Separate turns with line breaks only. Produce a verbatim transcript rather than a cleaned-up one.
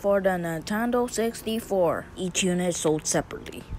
for the Nintendo sixty-four. Each unit sold separately.